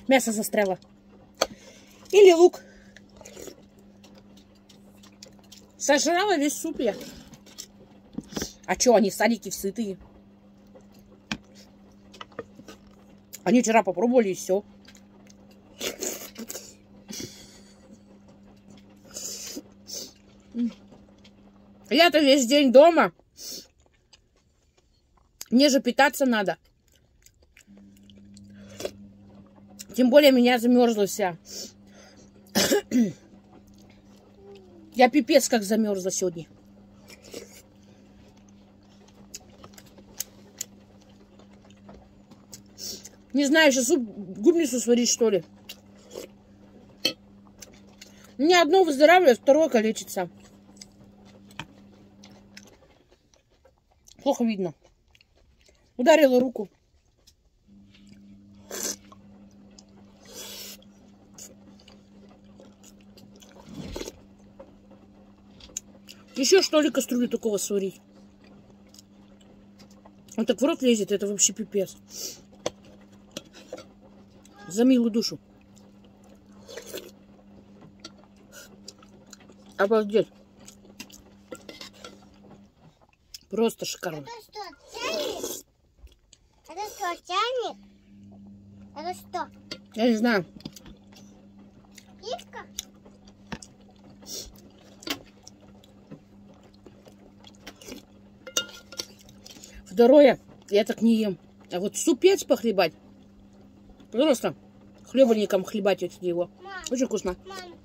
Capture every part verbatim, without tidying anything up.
Мясо застряло. Или лук. Сожрала весь суп я. А что, они садики сытые. Они вчера попробовали и все. Я-то весь день дома. Мне же питаться надо. Тем более меня замерзла вся. Я пипец как замерзла сегодня. Не знаю, сейчас суп губницу сварить, что ли. У меня одно выздоравливает, второе калечится. Плохо видно. Ударила руку. Еще что ли кастрюлю такого сварить? Он так в рот лезет, это вообще пипец. За милую душу. Обалдеть. Просто шикарно. Это что, чайник? Это что, чайник? Это что? Я не знаю. Кишка? Второе, я так не ем. А вот супец похлебать. Просто хлебальником хлебать эти его. Мам, Очень вкусно. мам. Мам,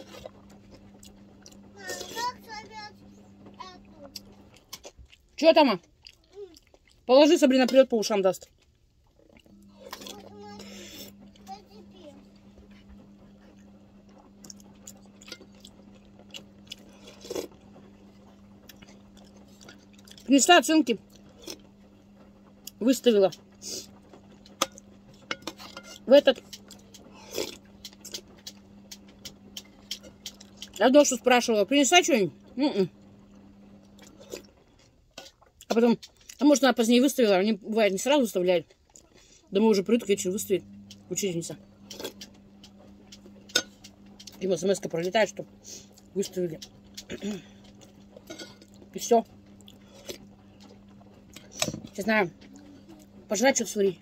как собирать эту? Че там? А? Положи, Сабрина придет, по ушам даст. Принесла оценки. Выставила. В этот. Давно что спрашивала. Принесла что-нибудь? М-м. А потом, а может она позднее выставила. Они, бывает, не сразу выставляют. Домой уже придут, к вечеру выставит учительница. Им смс-ка пролетает, что выставили. И все. Не знаю. Пожрать что-то сварить.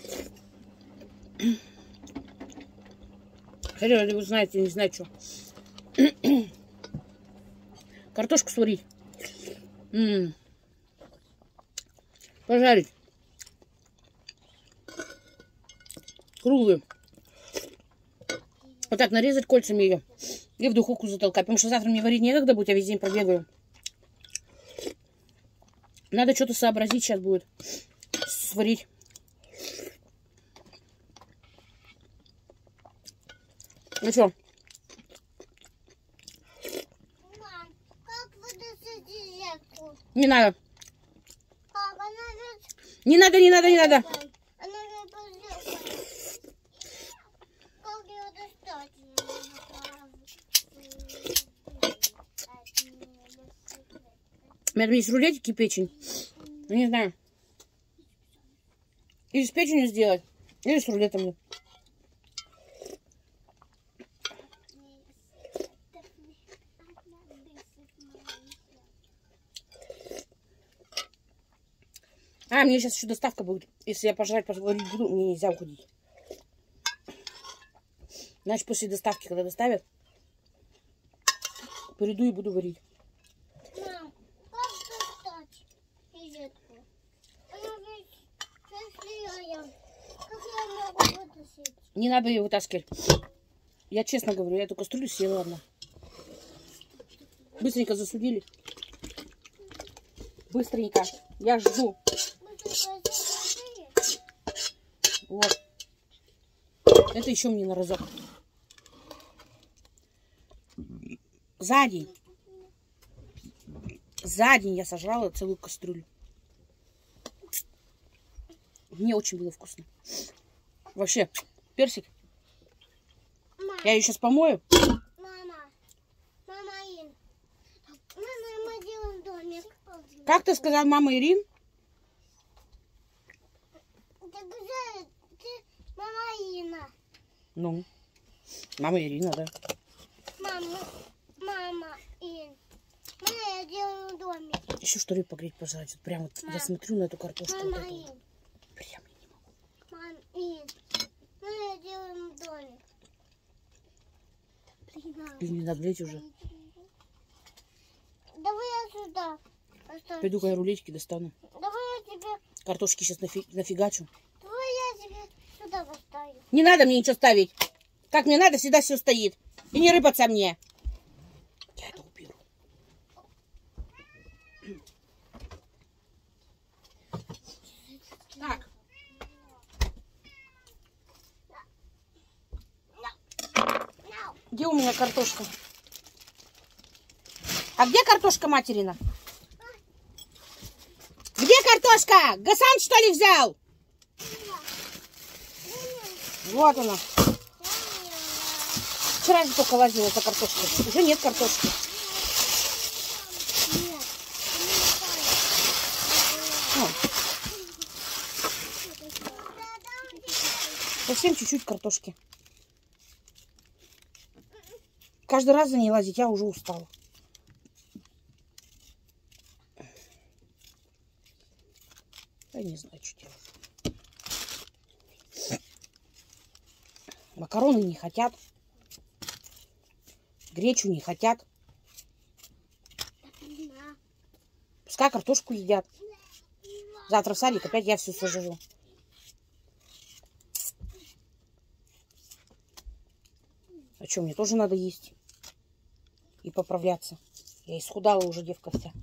Хотя вы знаете, не знаю, что. Картошку сварить. М-м. Пожарить. Круглую. Вот так нарезать кольцами ее. И в духовку затолкать. Потому что завтра мне варить некогда будет, я весь день пробегаю. Надо что-то сообразить сейчас будет. Сварить. Ну что? Мам, как выдать зеркало? Не надо. Как она ведь... Не надо, не надо, не надо. Она ведь позеркала. Как ее достать? У меня там есть рулетики, печень. Ну, не знаю. Или с печенью сделать, или с рулетами. А, мне сейчас еще доставка будет. Если я пожрать, поговорить буду, мне нельзя уходить. Значит, после доставки, когда доставят, приду и буду варить. Мам, как достать розетку? Она ведь счастливая. Как я могу вытащить? Не надо ее вытаскивать. Я честно говорю, я эту кастрюлю съела одна. Быстренько засудили. Быстренько. Я жду. Вот. Это еще мне на разок. За день. За день я сожрала целую кастрюлю. Мне очень было вкусно. Вообще, персик. Мама, Я ее сейчас помою. мама, мама Ин. Мама, мы делаем домик. Как ты сказал, мама Ирин? Ты где? Ты мама Ина. Ну, мама Ирина, да. Мама, мама, Ин. Мама, я делаю домик. Еще что ли погреть, пожалуйста. Прям вот Мам. я смотрю на эту картошку. Мама, Вот эту. Ин. Прям я не могу. Мам, Ин. Мама, я делаю домик. Или не надо лезть уже. Давай я сюда. Оставь. Пойду-ка я рулетики достану. Давай я тебе, Картошки сейчас нафи... нафигачу. давай я тебе сюда поставлю. Не надо мне ничего ставить. Как мне надо, всегда все стоит. И не рыпаться мне. Я это уберу. Так. Где у меня картошка? А где картошка материна? Где картошка? Гасан, что ли, взял? Вот она. Вчера же только лазила за картошкой. Уже нет картошки. О. Совсем чуть-чуть картошки. Каждый раз за ней лазить я уже устала. Я не знаю, что делать. Макароны не хотят. Гречу не хотят. Пускай картошку едят. Завтра в садик опять я все сожру. А что, мне тоже надо есть. И поправляться. Я исхудала уже, девка вся.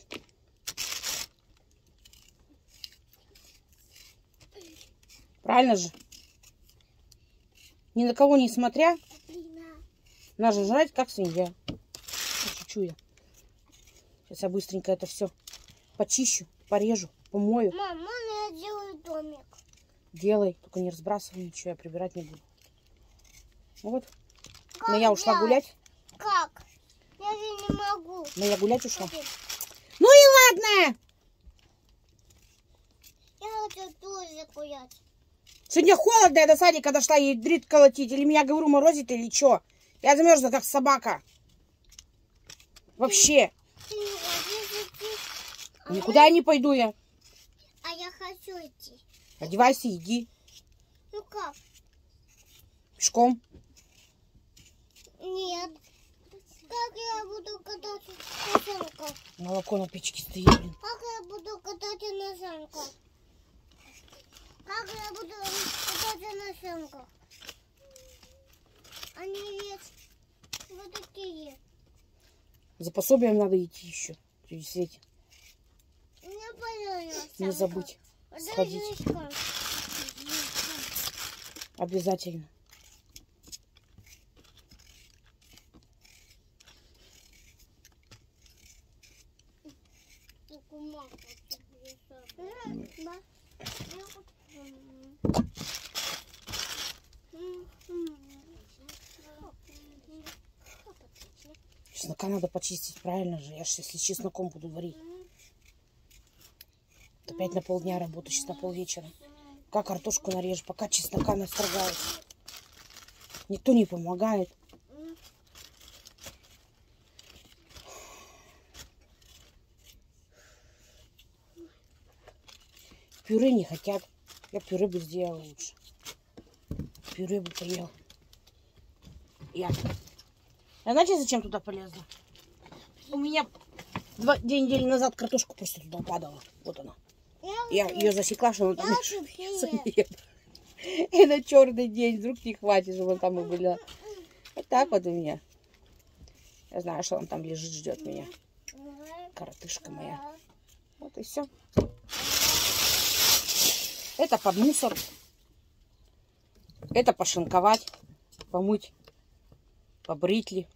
Правильно же? Ни на кого не смотря, надо жрать, как свинья. Шучу я. Сейчас я быстренько это все почищу, порежу, помою. Мам, можно я делаю домик? Делай, только не разбрасывай ничего, я прибирать не буду. Вот. Как Но я ушла делать? гулять. Как? Я же не могу. Но я гулять ушла. Смотри, Ну и ладно! я хочу тоже гулять. Сегодня холодно, я до садика дошла и дрит колотить. Или меня, говорю, морозит, или что? Я замерзла, как собака. Вообще. Ты не хочешь идти? А Никуда я не пойду я. я- А я хочу идти. Одевайся, иди. Ну как? Пешком. Нет. Как я буду кататься на санках? Молоко на печке стоит, блин. Как я буду кататься на санках? Как я буду кататься на санках? Они ведь вот такие. За пособием надо идти еще. В свете. Не понятно. Не забудь сходить. Обязательно. Чеснока надо почистить, правильно же? Я же если чесноком буду варить. Опять на полдня работаю, сейчас на полвечера. Пока картошку нарежу, пока чеснока настрогаю. Никто не помогает. Пюре не хотят. Я пюре бы сделала лучше. Пюре бы поел. Я. А знаете, зачем туда полезла? У меня два, две недели назад картошка просто туда падала. Вот она. Я ее засекла, что она там нет. И на черный день вдруг не хватит, чтобы он там и была. Вот так вот у меня. Я знаю, что он там лежит, ждет меня. Коротышка моя. Вот и все. Это под мусор. Это пошинковать, помыть, побрить ли.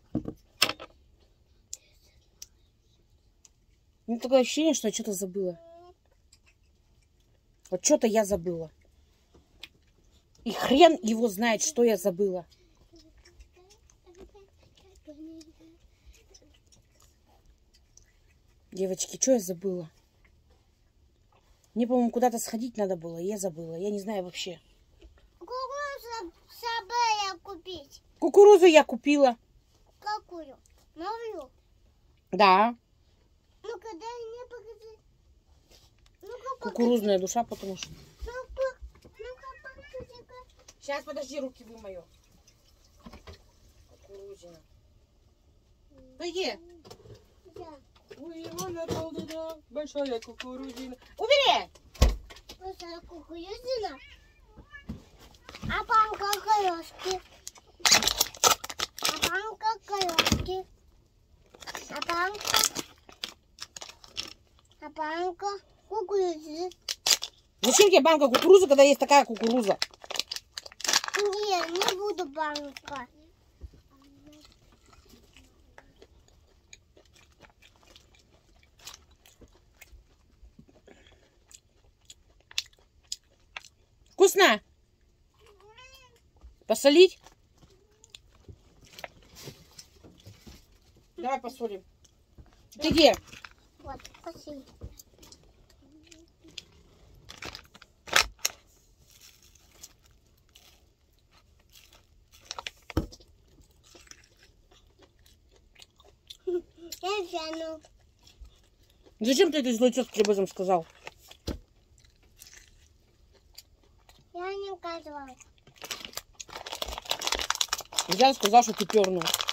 У меня такое ощущение, что я что-то забыла. Вот что-то я забыла. И хрен его знает, что я забыла. Девочки, что я забыла? Мне, по-моему, куда-то сходить надо было, и я забыла. Я не знаю вообще. Кого Забыла купить. Кукурузу я купила. Какую? Новую? Да. Ну-ка, дай мне покажи. Ну-ка, покажи. Кукурузная душа, потому что... Ну-ка, ну-ка, покажи-ка. Сейчас, подожди, руки вымою. Кукурузина. Пойди. Да. Ой, она толдыда, большая кукурузина. Убери! Просто кукурузина. А панка корешки. А панка корешки. А панка. А панка кукурузы. Зачем тебе банка кукурузы, когда есть такая кукуруза? Не, не буду банка. Вкусно? Посолить? Давай посолим. Ты где? Вот, спасибо. Я взяну. Зачем ты этой злой тетке об этом сказал? Я не сказала. Я сказал, что ты пернул.